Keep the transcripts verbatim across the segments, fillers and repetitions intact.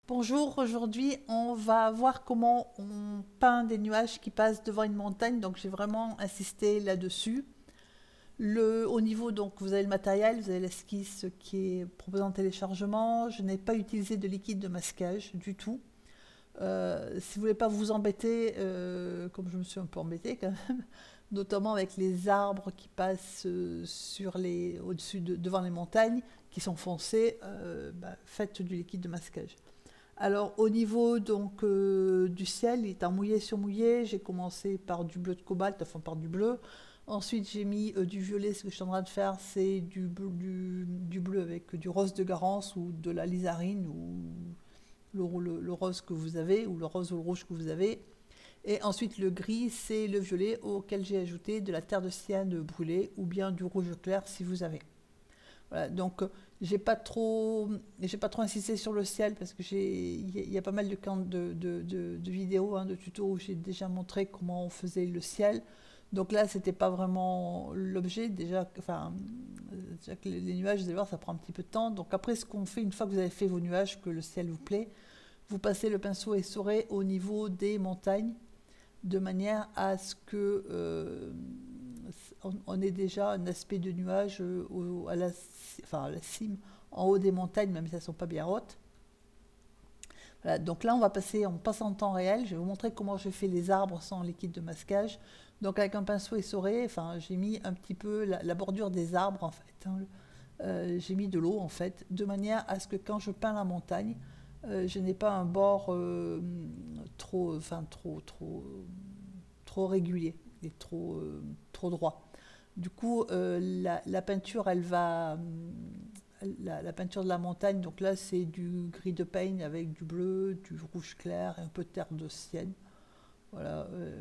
Bonjour, aujourd'hui on va voir comment on peint des nuages qui passent devant une montagne, donc j'ai vraiment insisté là-dessus. Le, au niveau, donc vous avez le matériel, vous avez l'esquisse qui est proposée en téléchargement, je n'ai pas utilisé de liquide de masquage du tout. Euh, si vous voulez pas vous embêter, euh, comme je me suis un peu embêtée quand même, notamment avec les arbres qui passent euh, sur les, au-dessus de, devant les montagnes, qui sont foncés, euh, bah, faites du liquide de masquage. Alors au niveau donc euh, du ciel, il est en mouillé sur mouillé. J'ai commencé par du bleu de cobalt, enfin par du bleu. Ensuite j'ai mis euh, du violet. Ce que je suis en train de faire, c'est du, bleu- du, du bleu avec du rose de Garance ou de la lysarine ou le, le- le rose que vous avez ou le rose ou le rouge que vous avez. Et ensuite le gris, c'est le violet auquel j'ai ajouté de la terre de cyane brûlée ou bien du rouge clair si vous avez. Voilà, donc euh, j'ai pas trop, j'ai pas trop insisté sur le ciel parce que j'ai, il y, a- y a pas mal de, de, de, de- de vidéos, hein, de tutos où j'ai déjà montré comment on faisait le ciel. Donc là, c'était pas vraiment l'objet. Déjà, enfin, euh, déjà que les, les nuages, vous allez voir, ça prend un petit peu de temps. Donc après, ce qu'on fait une fois que vous avez fait vos nuages, que le ciel vous plaît, vous passez le pinceau essoré au niveau des montagnes de manière à ce que euh, on, on ait déjà un aspect de nuage euh, au- à, la, enfin, à la cime, en haut des montagnes, même si elles ne sont pas bien hautes. Voilà, donc là, on va passer, on passe en temps réel. Je vais vous montrer comment je fais les arbres sans liquide de masquage. Donc avec un pinceau essoré, enfin, j'ai mis un petit peu la, la bordure des arbres, en fait, hein. Euh, j'ai mis de l'eau, en fait, de manière à ce que quand je peins la montagne, euh, je n'ai pas un bord euh, trop, enfin, trop, trop, trop régulier et trop, euh, trop droit. Du coup, euh, la, la peinture, elle va. euh, La, la peinture de la montagne, donc là, c'est du gris de peigne avec du bleu, du rouge clair et un peu de terre de sienne. Voilà. Euh,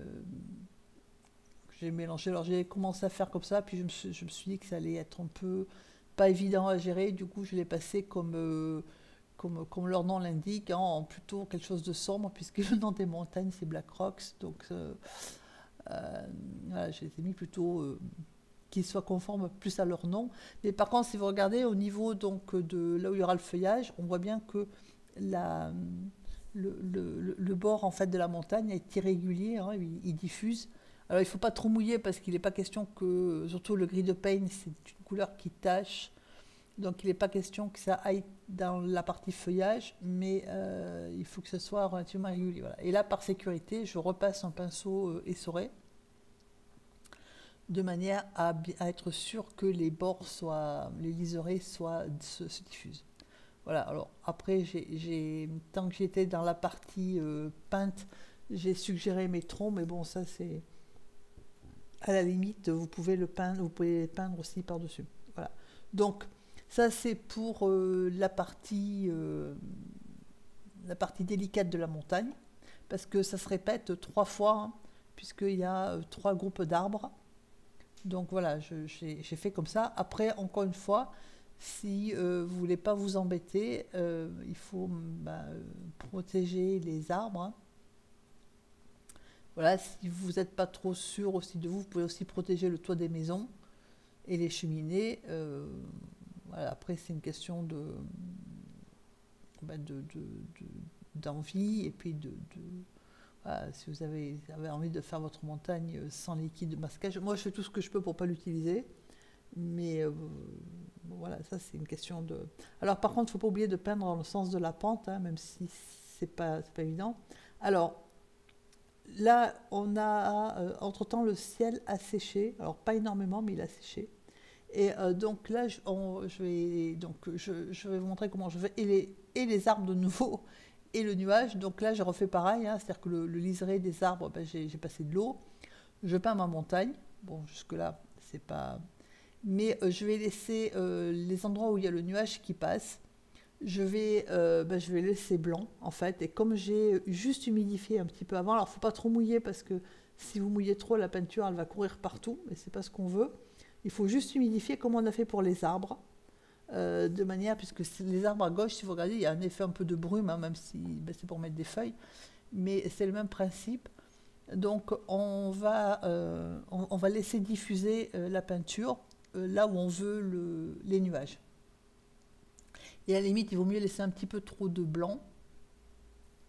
j'ai mélangé. Alors, j'ai commencé à faire comme ça, puis je me, suis, je me suis dit que ça allait être un peu pas évident à gérer. Du coup, je l'ai passé comme. Euh, comme, comme leur nom l'indique, hein, en plutôt quelque chose de sombre, puisque le nom des montagnes, c'est Black Rocks. Donc, euh, Euh, voilà, je les ai mis plutôt euh, qu'ils soient conformes plus à leur nom. Mais par contre, si vous regardez au niveau donc de là où il y aura le feuillage, on voit bien que la, le, le- le bord en fait de la montagne est irrégulier, hein, il, il diffuse. Alors il ne faut pas trop mouiller parce qu'il n'est pas question que, surtout le gris de peigne, c'est une couleur qui tache, donc il n'est pas question que ça aille dans la partie feuillage, mais euh, il faut que ce soit relativement régulier. Voilà. Et là, par sécurité, je repasse un pinceau euh, essoré de manière à, à être sûr que les bords soient, les liserés soient, se, se diffusent. Voilà, alors après, j'ai, j'ai, tant que j'étais dans la partie euh, peinte, j'ai suggéré mes troncs, mais bon, ça c'est à la limite, vous pouvez le peindre, vous pouvez les peindre aussi par-dessus. Voilà. Donc, ça c'est pour euh, la partie euh, la partie délicate de la montagne, parce que ça se répète trois fois, hein, puisqu'il y a euh, trois groupes d'arbres. Donc voilà, je- j'ai j'ai fait comme ça. Après, encore une fois, si euh, vous ne voulez pas vous embêter, euh, il faut bah, euh, protéger les arbres, hein. Voilà, si vous n'êtes pas trop sûr aussi de vous, vous pouvez aussi protéger le toit des maisons et les cheminées. Euh, voilà, après, c'est une question de, bah, de, de- de- d'envie et puis de, de- voilà, si vous avez, avez envie de faire votre montagne sans liquide de masquage. Moi, je fais tout ce que je peux pour ne pas l'utiliser. Mais euh, bon, voilà, ça c'est une question de. Alors par contre, il ne faut pas oublier de peindre dans le sens de la pente, hein, même si c'est pas, c'est pas évident. Alors là, on a euh, entre-temps le ciel a séché. Alors pas énormément, mais il a séché. Et euh, donc là, je, on- je vais, donc, je, je vais vous montrer comment je fais et les, et les arbres de nouveau et le nuage. Donc là, je refais pareil, hein, c'est-à-dire que le, le liseré des arbres, ben, j'ai j'ai passé de l'eau. Je peins ma montagne. Bon, jusque-là, c'est pas mais euh, je vais laisser euh, les endroits où il y a le nuage qui passe, je vais, euh, ben, je vais laisser blanc en fait. Et comme j'ai juste humidifié un petit peu avant, alors il ne faut pas trop mouiller parce que si vous mouillez trop, la peinture elle va courir partout, et c'est pas ce qu'on veut. Il faut juste humidifier comme on a fait pour les arbres, euh, de manière, puisque les arbres à gauche, si vous regardez, il y a un effet un peu de brume, hein, même si ben, c'est pour mettre des feuilles, mais c'est le même principe. Donc on va, euh, on, on va laisser diffuser euh, la peinture euh, là où on veut le- les nuages. Et à la limite, il vaut mieux laisser un petit peu trop de blanc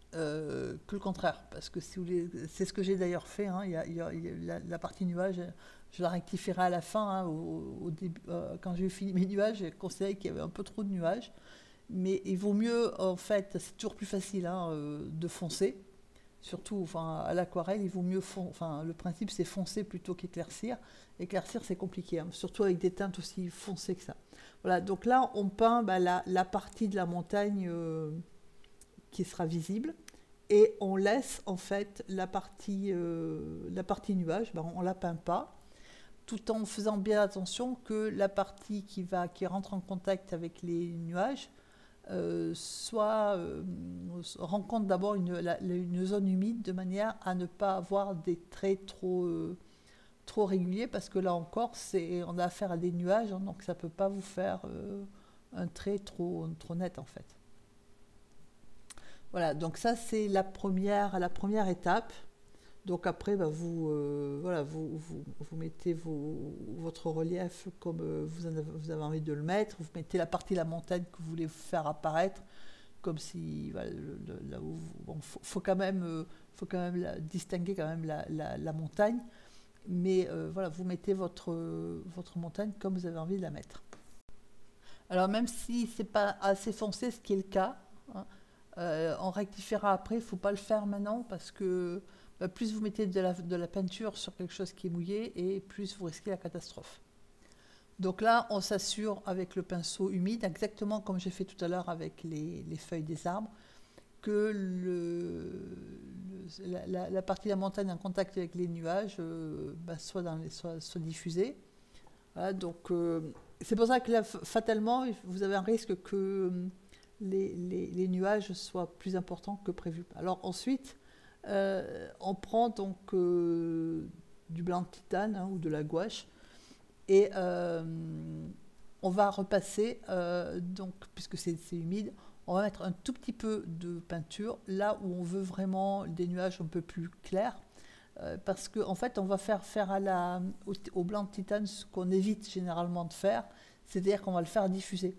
euh, que le contraire. Parce que si vous voulez, c'est ce que j'ai d'ailleurs fait. Hein, il y a, il y a, il y a la, la partie nuage, je la rectifierai à la fin. Hein, au, au début, euh, quand j'ai fini mes nuages, j'ai considéré qu'il y avait un peu trop de nuages. Mais il vaut mieux, en fait, c'est toujours plus facile hein, euh, de foncer. Surtout enfin, à l'aquarelle, il vaut mieux fon- enfin, le principe c'est foncer plutôt qu'éclaircir. Éclaircir c'est compliqué, hein, surtout avec des teintes aussi foncées que ça. Voilà, donc là on peint bah, la, la partie de la montagne euh, qui sera visible et on laisse en fait la partie, euh, la partie nuage, bah, on ne la peint pas, tout en faisant bien attention que la partie qui, va, qui rentre en contact avec les nuages euh, soit euh, rencontre d'abord une, la- une zone humide de manière à ne pas avoir des traits trop, euh, trop réguliers parce que là encore c'est, on a affaire à des nuages hein, donc ça ne peut pas vous faire euh, un trait trop, trop net en fait. Voilà, donc ça c'est la première, la première étape. Donc après, bah, vous, euh, voilà, vous, vous, vous mettez vos- votre relief comme euh, vous, en avez, vous avez envie de le mettre. Vous mettez la partie de la montagne que vous voulez faire apparaître, comme si, voilà, le- le- là où vous- bon, faut, faut quand même, euh, faut quand même la- distinguer quand même la, la- la montagne. Mais euh, voilà, vous mettez votre, votre montagne comme vous avez envie de la mettre. Alors même si c'est pas assez foncé, ce qui est le cas, hein, euh, on rectifiera après. Il ne faut pas le faire maintenant parce que bah, plus vous mettez de la, de la peinture sur quelque chose qui est mouillé et plus vous risquez la catastrophe. Donc là, on s'assure avec le pinceau humide, exactement comme j'ai fait tout à l'heure avec les, les feuilles des arbres, que le, le- la, la- la partie de la montagne en contact avec les nuages euh, bah, soit, dans les, soit, soit diffusée. Voilà, donc euh, c'est pour ça que là, fatalement, vous avez un risque que euh, les, les- les nuages soient plus importants que prévu. Alors ensuite, euh, on prend donc euh, du blanc de titane hein, ou de la gouache et euh, on va repasser, euh, donc, puisque c'est c'est humide, on va mettre un tout petit peu de peinture là où on veut vraiment des nuages un peu plus clairs. Euh, parce qu'en en fait, on va faire faire à la, au, au blanc de titane ce qu'on évite généralement de faire, c'est-à-dire qu'on va le faire diffuser.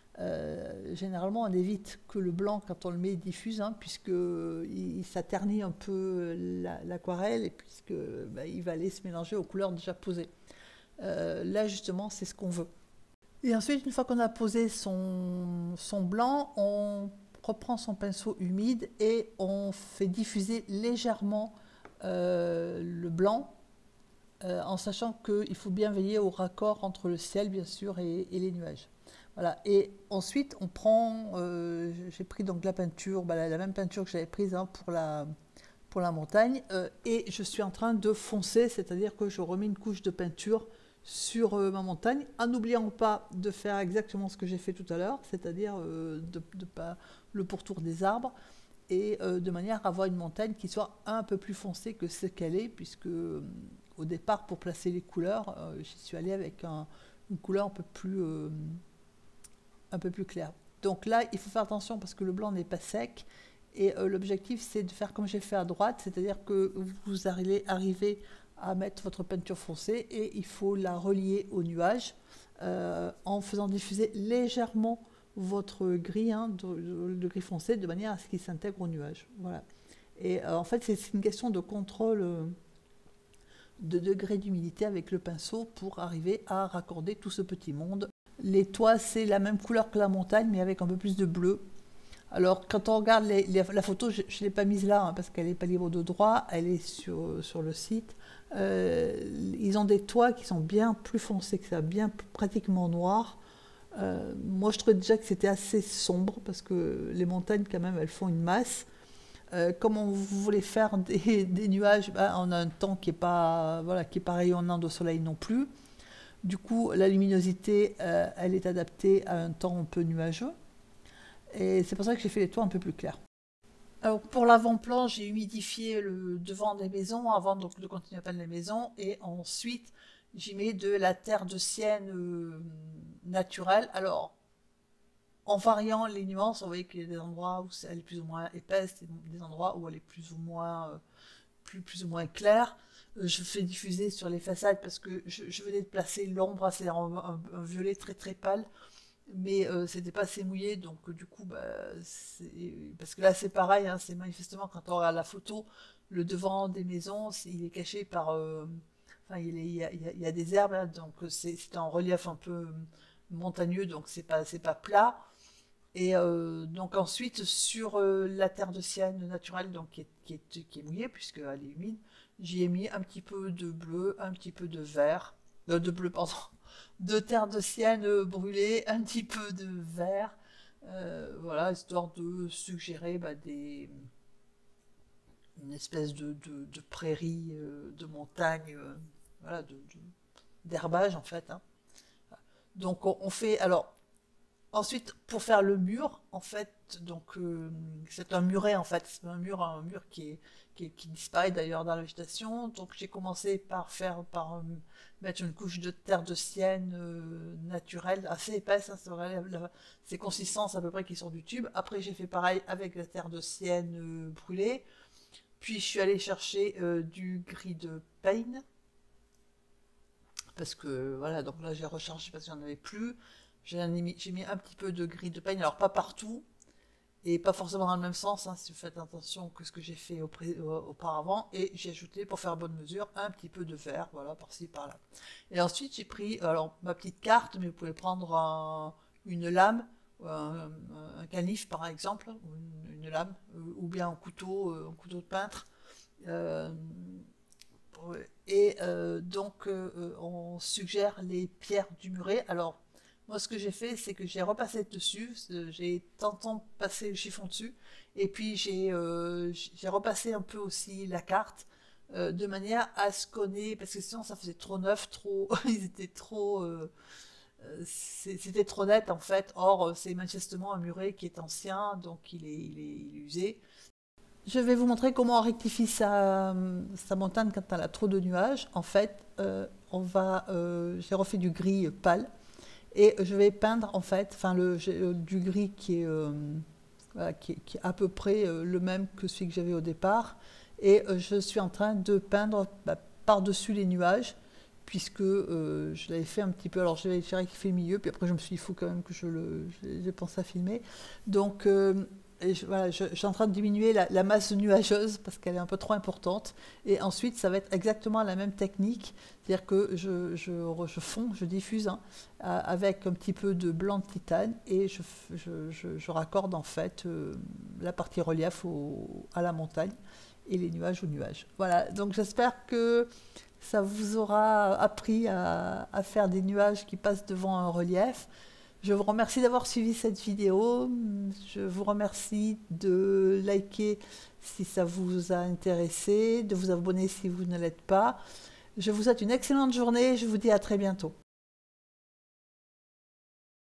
Euh, généralement, on évite que le blanc, quand on le met, diffuse, hein, puisque il, il- ça ternit un peu la- l'aquarelle et puisque bah, il va aller se mélanger aux couleurs déjà posées. Euh, là, justement, c'est ce qu'on veut. Et ensuite, une fois qu'on a posé son, son blanc, on reprend son pinceau humide et on fait diffuser légèrement euh, le blanc, euh, en sachant qu'il faut bien veiller au raccord entre le ciel, bien sûr, et, et les nuages. Voilà. Et ensuite, on prend, euh, j'ai pris donc la peinture, bah, la, la même peinture que j'avais prise hein, pour, la, pour la montagne, euh, et je suis en train de foncer, c'est-à-dire que je remets une couche de peinture sur euh, ma montagne, en n'oubliant pas de faire exactement ce que j'ai fait tout à l'heure, c'est-à-dire euh, de, de pas le pourtour des arbres, et euh, de manière à avoir une montagne qui soit un peu plus foncée que ce qu'elle est, puisque euh, au départ, pour placer les couleurs, euh, j'y suis allée avec un, une couleur un peu plus, euh, un peu plus claire. Donc là, il faut faire attention parce que le blanc n'est pas sec, et euh, l'objectif, c'est de faire comme j'ai fait à droite, c'est-à-dire que vous allez arriver à mettre votre peinture foncée, et il faut la relier au nuage euh, en faisant diffuser légèrement votre gris, hein, de, de, de gris foncé, de manière à ce qu'il s'intègre au nuage. Voilà. Et euh, en fait, c'est une question de contrôle euh, de degré d'humidité avec le pinceau pour arriver à raccorder tout ce petit monde. Les toits, c'est la même couleur que la montagne, mais avec un peu plus de bleu. Alors, quand on regarde les, les, la photo, je ne l'ai pas mise là, hein, parce qu'elle n'est pas libre de droit, elle est sur, sur le site. Euh, ils ont des toits qui sont bien plus foncés que ça, bien pratiquement noirs. Euh, moi, je trouvais déjà que c'était assez sombre, parce que les montagnes, quand même, elles font une masse. Euh, comme on voulait faire des, des nuages, bah, on a un temps qui n'est pas, voilà, qui est pas rayonnant de soleil non plus. Du coup, la luminosité, euh, elle est adaptée à un temps un peu nuageux. Et c'est pour ça que j'ai fait les toits un peu plus clairs. Alors pour l'avant-plan, j'ai humidifié le devant des maisons avant donc, de continuer à peindre les maisons. Et ensuite, j'y mets de la terre de sienne euh, naturelle. Alors, en variant les nuances, vous voyez qu'il y a des endroits où elle est plus ou moins épaisse, des endroits où elle est plus ou moins, euh, plus, plus ou moins claire. Euh, je fais diffuser sur les façades parce que je, je venais de placer l'ombre, c'est un, un, un violet très très pâle. mais euh, c'était pas assez mouillé, donc euh, du coup, bah, parce que là c'est pareil, hein, c'est manifestement quand on regarde la photo, le devant des maisons, il est caché par, euh, enfin il, est, il, y a, il, y a, des herbes, hein, donc c'est en relief un peu montagneux, donc c'est pas c'est pas plat. Et euh, donc ensuite sur euh, la terre de sienne naturelle, donc qui est, qui est, qui est mouillée puisqu'elle est humide, j'y ai mis un petit peu de bleu, un petit peu de vert, euh, de bleu pardon, de terre de sienne euh, brûlée, un petit peu de vert, euh, voilà, histoire de suggérer bah, des, une espèce de, de, de prairie, euh, de montagne, euh, voilà, de, de- d'herbage en fait, hein. Donc on, on fait, alors ensuite pour faire le mur, en fait, donc euh, c'est un muret en fait, c'est un mur, un mur qui est, qui, est- qui disparaît d'ailleurs dans la végétation. Donc j'ai commencé par faire, par euh, mettre une couche de terre de sienne euh, naturelle, assez épaisse, hein, c'est vrai, la- la- c'est consistance à peu près qui sort du tube. Après j'ai fait pareil avec la terre de sienne euh, brûlée. Puis je suis allée chercher euh, du gris de pain, parce que voilà, donc là j'ai rechargé parce qu'il n'y en avait plus. J'ai mis, j'ai mis un petit peu de gris de pain, alors pas partout, et pas forcément dans le même sens, hein, si vous faites attention que ce que j'ai fait au pré- au- auparavant. Et j'ai ajouté, pour faire bonne mesure, un petit peu de vert, voilà, par-ci, par-là. Et ensuite j'ai pris, alors ma petite carte, mais vous pouvez prendre un- une lame, un, un canif par exemple, ou une, une lame, euh, ou bien un couteau, euh, un couteau de peintre. Euh, et euh, donc, euh, euh, on suggère les pierres du muret. Alors, moi, ce que j'ai fait, c'est que j'ai repassé dessus. euh, J'ai tentant passé le chiffon dessus. Et puis, j'ai euh, j'ai repassé un peu aussi la carte. Euh, de manière à ce qu'on ait, parce que sinon ça faisait trop neuf, trop, ils étaient trop, euh, euh, c'est- c'était trop net en fait. Or, euh, c'est manifestement un muret qui est ancien, donc il est, il est, il est usé. Je vais vous montrer comment on rectifie sa, sa montagne quand elle a trop de nuages. En fait, euh, on va, euh, j'ai refait du gris pâle et je vais peindre en fait, enfin le, euh, du gris qui est, euh, voilà, qui, est, qui est à peu près euh, le même que celui que j'avais au départ. Et euh, je suis en train de peindre bah, par-dessus les nuages, puisque euh, je l'avais fait un petit peu. Alors j'ai rectifié le milieu, puis après je me suis dit, il faut quand même que je le. J'ai pensé à filmer. Donc euh, et je, voilà, je, je, suis en train de diminuer la, la masse nuageuse parce qu'elle est un peu trop importante. Et ensuite, ça va être exactement la même technique. C'est-à-dire que je, je, je fonds, je diffuse hein, avec un petit peu de blanc de titane et je, je, je, je raccorde en fait euh, la partie relief au, à la montagne et les nuages aux nuages. Voilà, donc j'espère que ça vous aura appris à, à faire des nuages qui passent devant un relief. Je vous remercie d'avoir suivi cette vidéo. Je vous remercie de liker si ça vous a intéressé, de vous abonner si vous ne l'êtes pas. Je vous souhaite une excellente journée. Je vous dis à très bientôt.